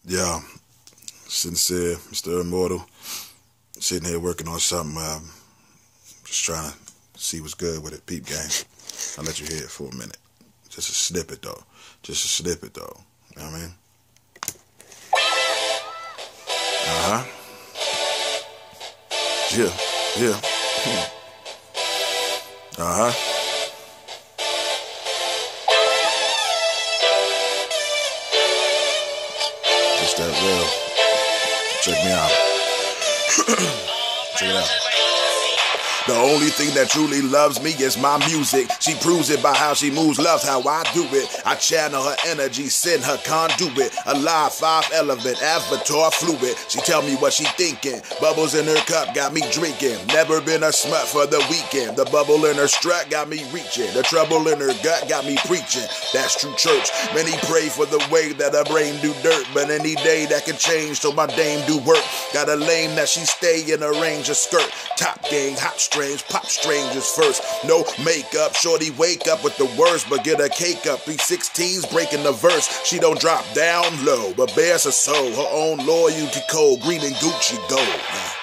Yeah, sincere, Mr. Immortal. Sitting here working on something. Just trying to see what's good with it. Peep game. I'll let you hear it for a minute. Just a snippet though. Just a snippet though. You know what I mean? Yeah. Just that real. Check me out. Check it out. The only thing that truly loves me is my music. She proves it by how she moves, loves how I do it. I channel her energy, send her conduit. Alive, 5 element, avatar fluid. She tell me what she thinking. Bubbles in her cup got me drinking. Never been a smut for the weekend. The bubble in her strut got me reaching. The trouble in her gut got me preaching. That's true church. Many pray for the way that her brain do dirt. But any day that can change so my dame do work. Got a lame that she stay in a range of skirt. Top gang, hot strange, pop strangers first. No makeup, shorty wake up with the worst, but get a cake up. 316s breaking the verse. She don't drop down low, but bears her soul. Her own loyalty code, green and Gucci gold.